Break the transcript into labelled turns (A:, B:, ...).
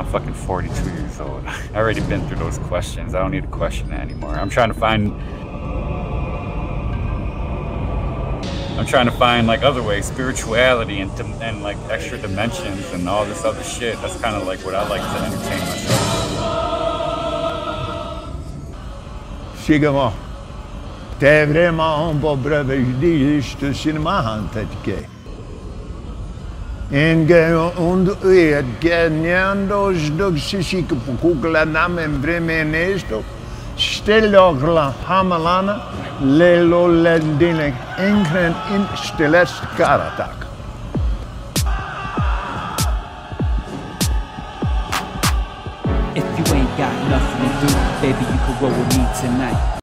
A: I'm fucking 42 years old. I already been through those questions. I don't need to question that anymore. I'm trying to find like other ways, spirituality and like extra dimensions and all this other shit. That's kind of like what I like to entertain myself.
B: Shigima, t'es vraiment un beau brave, je dis juste cinéma en fait que. Und ganhando do Shishika Pukula Nam em Bremenesto, Stellog la Hama lana, Lelo Lendine Enkren in Stelest Karatak.
C: If you ain't got nothing to do, baby, you can roll with me tonight.